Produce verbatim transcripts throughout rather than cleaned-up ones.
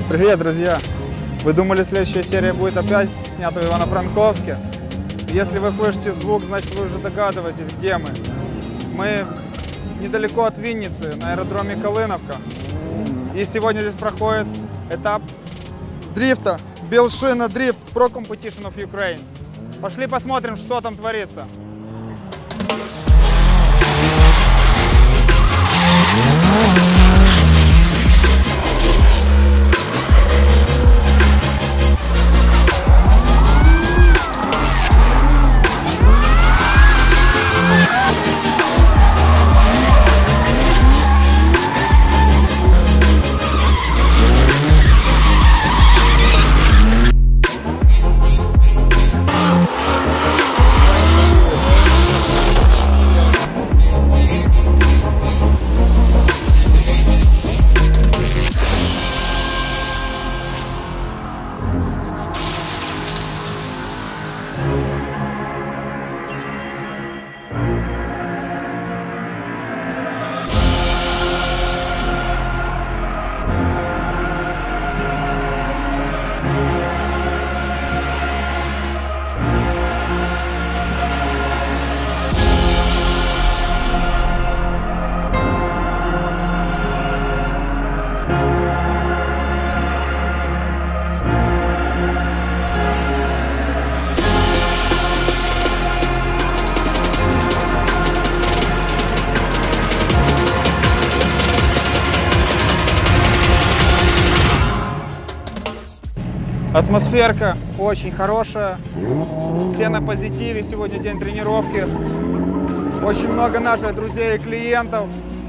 Привет, друзья! Вы думали, следующая серия будет опять снята в Ивано-Франковске? Если вы слышите звук, значит вы уже догадываетесь, где мы. Мы недалеко от Винницы, на аэродроме Калиновка. И сегодня здесь проходит этап дрифта, Белшина Дрифт Pro Competition of Ukraine. Пошли посмотрим, что там творится. Атмосферка очень хорошая, все на позитиве, сегодня день тренировки, очень много наших друзей и клиентов,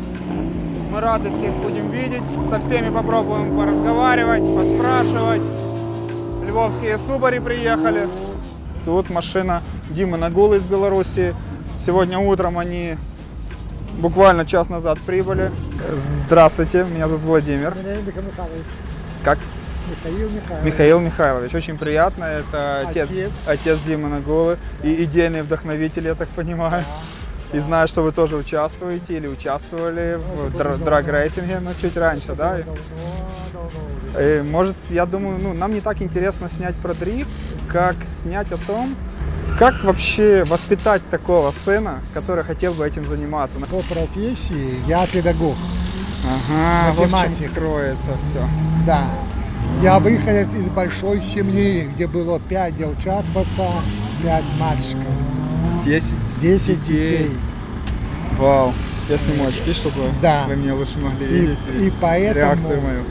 мы рады всех будем видеть, со всеми попробуем поразговаривать, поспрашивать, львовские Субари приехали, тут машина Димы Нагулы из Беларуси, сегодня утром они буквально час назад прибыли. Здравствуйте, меня зовут Владимир. Как? Михаил Михайлович. Михаил Михайлович, очень приятно, это отец, Отец. отец Димы Нагулы и идейный вдохновитель, я так понимаю. Да. И знаю, что вы тоже участвуете или участвовали ну, в др драг-рейсинге, но чуть раньше, да? Давно, давно И, может, я думаю, ну, нам не так интересно снять про дрифт, как снять о том, как вообще воспитать такого сына, который хотел бы этим заниматься. По профессии я педагог. Ага, математик. Вот в чем кроется все. Да. Я выходец из большой семьи, где было пять девчат в отца, пять мальчиков. Десять, Десять детей. детей. Вау. Я сниму очки, чтобы да. вы меня лучше могли И, видеть. и, и поэтому реакцию мою.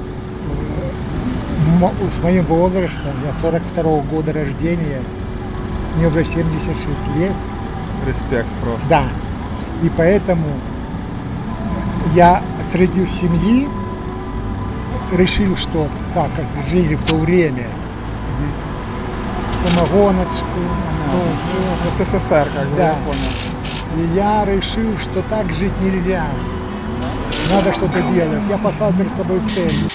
С моим возрастом, я сорок второго года рождения, мне уже семьдесят шесть лет. Респект просто. Да. И поэтому я среди семьи решил, что так, как жили в то время, mm-hmm. самогоночку, а, то СССР, как бы, да. я понял. И я решил, что так жить нельзя. Надо что-то делать. Я поставил перед собой цель.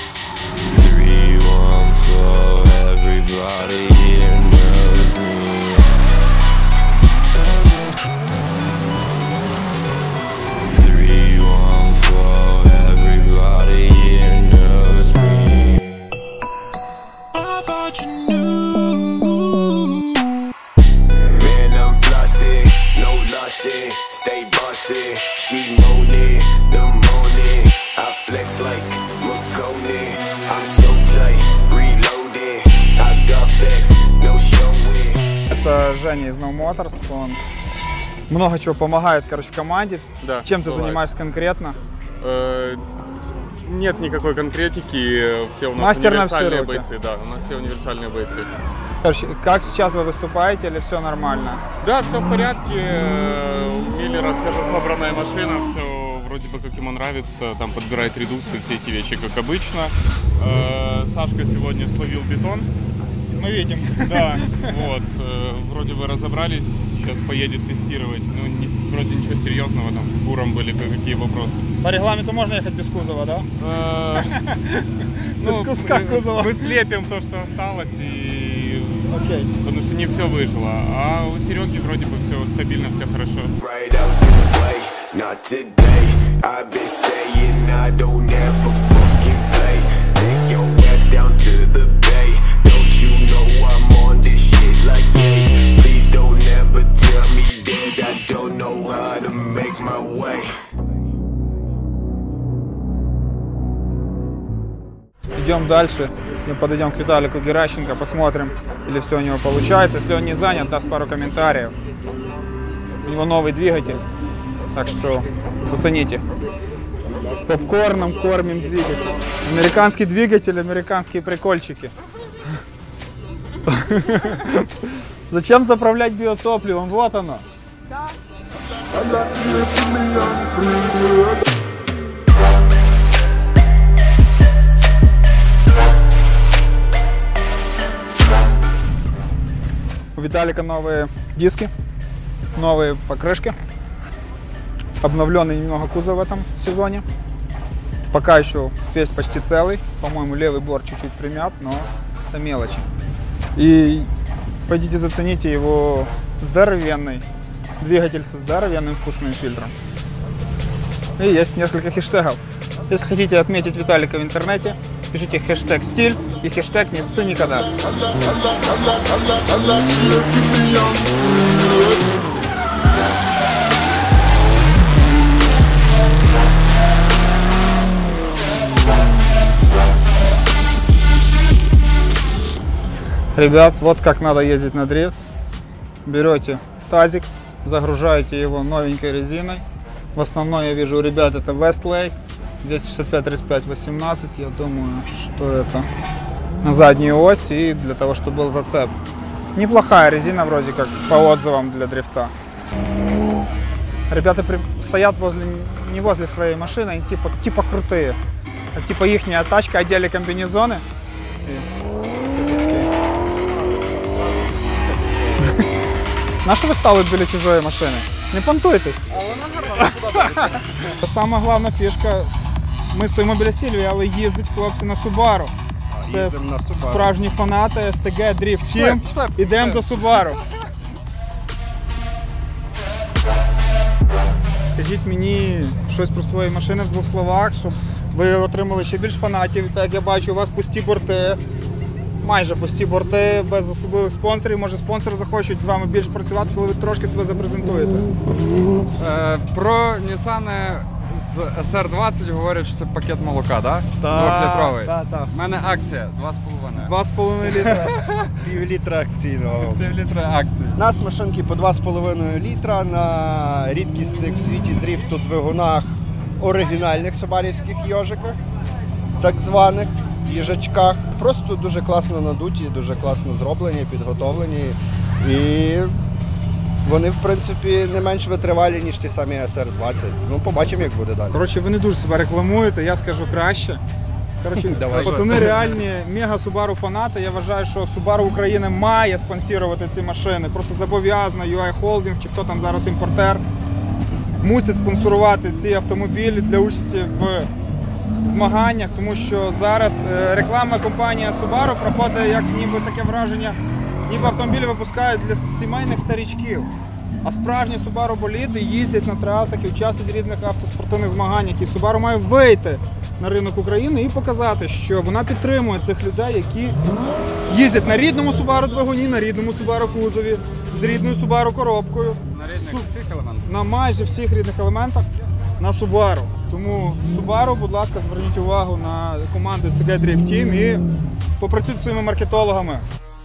Это Женя из No Motors, он много чего помогает, короче, в команде. Да, Чем ты бывает. занимаешься конкретно? Э, нет никакой конкретики, все у нас Мастер на все универсальные руки. бойцы, да, у нас все универсальные бойцы. Короче, как сейчас вы выступаете или все нормально? Да, все в порядке, у Миллера свежеслабранная машина, все вроде бы как ему нравится, там подбирает редукцию, все эти вещи как обычно. Э, Сашка сегодня словил бетон. Мы видим. Да, вот, э, вроде бы разобрались, сейчас поедет тестировать, ну, не, вроде ничего серьезного, там, с буром были какие вопросы. По регламенту можно ехать без кузова, да? Без куска кузова. Мы слепим то, что осталось, и окей. Потому что не все выжило, а у Сереги вроде бы все стабильно, все хорошо. Not today, I've been saying I don't ever fucking play. Take your ass идем дальше. Мы подойдем к Виталику Геращенко, посмотрим, или все у него получается. Если он не занят, даст пару комментариев. У него новый двигатель, так что зацените. Попкорном кормим двигатель. Американский двигатель, американские прикольчики. Зачем заправлять биотопливом? Вот оно. У Виталика новые диски, новые покрышки, обновленный немного кузов в этом сезоне. Пока еще весь почти целый, по-моему, левый борт чуть-чуть примят, но это мелочи. И пойдите зацените его здоровенный двигатель со здоровенным вкусным фильтром. И есть несколько хэштегов. Если хотите отметить Виталика в интернете, пишите хэштег стиль и хэштег не сцу никогда. Ребят, вот как надо ездить на дрифт. Берете тазик, загружаете его новенькой резиной. В основном я вижу у ребят это Westlake двести шестьдесят пять тридцать пять восемнадцать. Я думаю, что это на заднюю ось и для того, чтобы был зацеп. Неплохая резина вроде как по отзывам для дрифта. Ребята стоят возле, не возле своей машины, они типа, типа крутые. Типа ихняя тачка, одели комбинезоны. На що ви стали біля чужої машини? Не понтуйтесь. А вона гарна, Сама головна фішка, ми стоїмо біля Сільвії, але їздять хлопці на Subaru. Це справжні фанати ес те ге Drift Team. Ідемо до Subaru. Скажіть мені щось про свої машини в двох словах, щоб ви отримали ще більш фанатів. Так як я бачу, у вас пусті борти. Майже пусті борти, без особливих спонсорів. Може спонсори захочуть з вами більш працювати, коли ви трошки себе запрезентуєте. Е, про Nissan з ес ар двадцять говорять, що це пакет молока, да? Двохлітровий. Так, так. У мене акція два з половиною. Два з половиною літра. Пів літра акційного. Пів літра акції. У нас машинки по два з половиною літра на рідкісних в світі дрифту двигунах оригінальних собарівських йожиках, так званих їжачках. Просто дуже класно надуті, дуже класно зроблені, підготовлені. І вони, в принципі, не менш витривалі, ніж ті самі ес ар двадцять. Ну, побачимо, як буде далі. Коротше, ви не дуже себе рекламуєте, я скажу краще. Коротше, Давай. пацани реальні мега Subaru фанати. Я вважаю, що Subaru України має спонсорувати ці машини. Просто зобов'язано ю ай Holding, чи хто там зараз імпортер, мусить спонсорувати ці автомобілі для участі в змаганнях, тому що зараз е, рекламна кампанія Subaru проходить як ніби таке враження, ніби автомобілі випускають для сімейних старічків. А справжні Subaru боліди їздять на трасах і участвують в різних автоспортивних змаганнях. І Subaru має вийти на ринок України і показати, що вона підтримує цих людей, які їздять на рідному Subaru двигуні, на рідному Subaru кузові, з рідною Subaru коробкою. На рідних всіх елементах? На майже всіх рідних елементах на Subaru. Тому Subaru, будь ласка, зверніть увагу на команду ес те ге Drift Team і попрацюйте зі своїми маркетологами.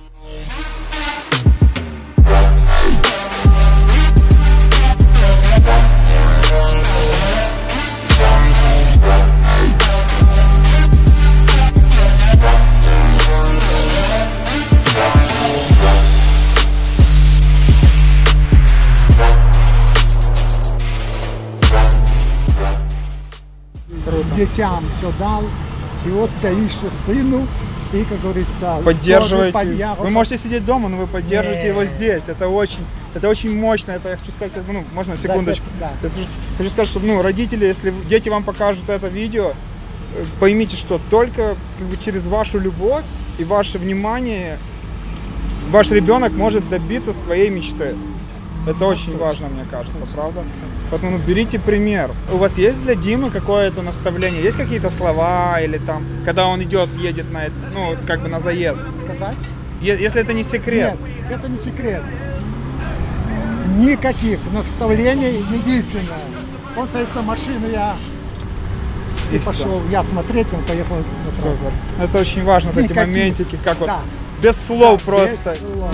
Детям все дал, и вот даешь сыну, и, как говорится, Поддерживаете. тоже подъя- Вы можете сидеть дома, но вы поддержите Не. его здесь. Это очень, это очень мощно. Это я хочу сказать, как бы, ну, можно секундочку. Да, да. Я скажу- хочу сказать, что ну, родители, если дети вам покажут это видео, э, поймите, что только как бы, через вашу любовь и ваше внимание ваш ребенок может добиться своей мечты. Это очень важно, мне кажется, правда? Поэтому ну, берите пример. У вас есть для Димы какое-то наставление? Есть какие-то слова или там, когда он идет, едет на, это, ну, как бы на заезд? Сказать? Е- Если это не секрет. Нет, это не секрет. Никаких наставлений. Единственное, он садится в машину, я Ты И пошел, я смотреть, он поехал на Все, трассу. это очень важно, вот эти Никаких. моментики, как вот Да. без слов Да, просто. без слов.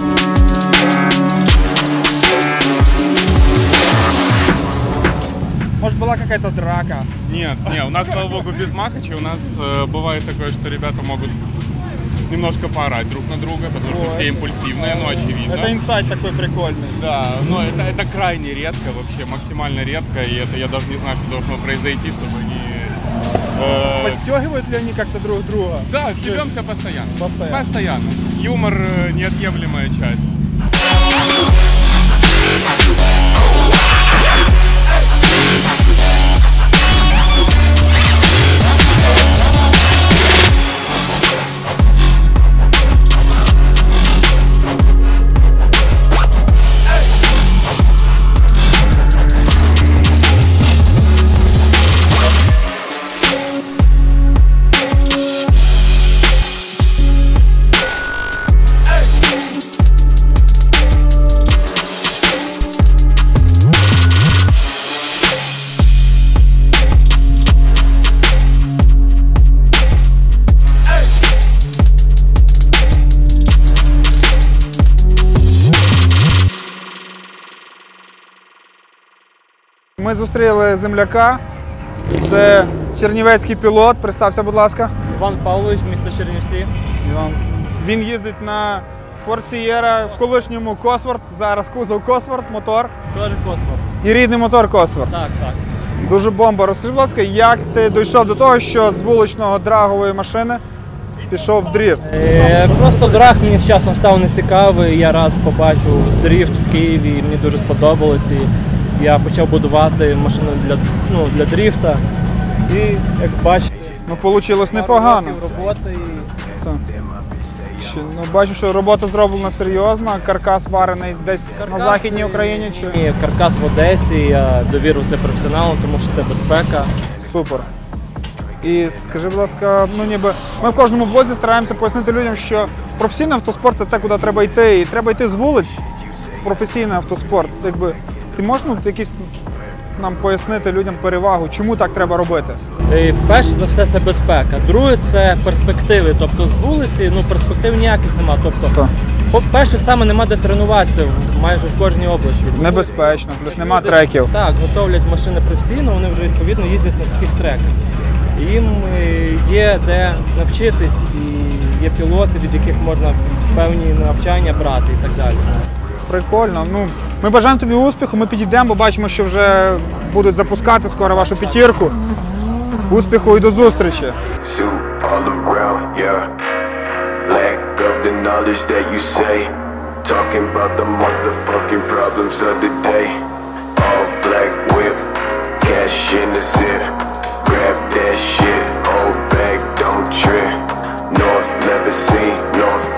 Может, была какая-то драка? Нет, не, у нас, слава богу, без махача. У нас э, бывает такое, что ребята могут немножко поорать друг на друга, потому что Ой. все импульсивные, ну, очевидно. Это инсайт такой прикольный. Да, но это, это крайне редко, вообще максимально редко, и это я даже не знаю, что должно произойти, чтобы они... э, Подстегивают ли они как-то друг друга? Да, стебемся постоянно. Постоянно. Постоянно. Юмор э, неотъемлемая часть. Ми зустріли земляка. Це чернівецький пілот. Представся, будь ласка. Іван Павлович, місто Чернівці. Іван. Він їздить на Ford Sierra, в колишньому Cosworth, зараз кузов Cosworth, мотор. Теж Космос. І рідний мотор Cosworth. Так, так. Дуже бомба. Розкажи, будь ласка, як ти дійшов до того, що з вуличного драгової машини пішов в дріфт? Е, просто драг мені з часом став нецікавий. Я раз побачив дріфт в Києві, і мені дуже сподобалось. І я почав будувати машину для, ну, для дріфта. І, як бачите, Ну, вийшло пару непогано. років роботи. І... Це. Ще, ну, бачу, що робота зроблена серйозно, каркас варений десь Каркас, на Західній е, Україні. Чи? Ні, каркас в Одесі, я довірив це професіоналам, тому що це безпека. Супер. І скажи, будь ласка, ну ніби ми в кожному блозі стараємося пояснити людям, що професійний автоспорт це те, куди треба йти. І треба йти з вулиць в професійний автоспорт. Якби, ти можеш ну, якісь нам пояснити людям перевагу, чому так треба робити? Е, Перше за все це безпека. Друге це перспективи. Тобто з вулиці ну, перспектив ніяких нема. Тобто, Так. по-перше, саме нема де тренуватися в- майже в кожній області. Небезпечно, плюс нема Люди, треків. Так, готовлять машини професійно, вони вже відповідно їздять на таких треках. Їм е, є де навчитись і є пілоти, від яких можна певні навчання брати і так далі. Прикольно. Ну, ми бажаємо тобі успіху, ми підійдемо, бо бачимо, що вже будуть запускати скоро вашу п'ятірку. Успіху і до зустрічі. Suit all around, yeah. Lack of the knowledge that you say. Talking about the motherfucking problems of the day. All black whip, cash in the zip. Grab that shit, hold back, don't trip. North never seen, North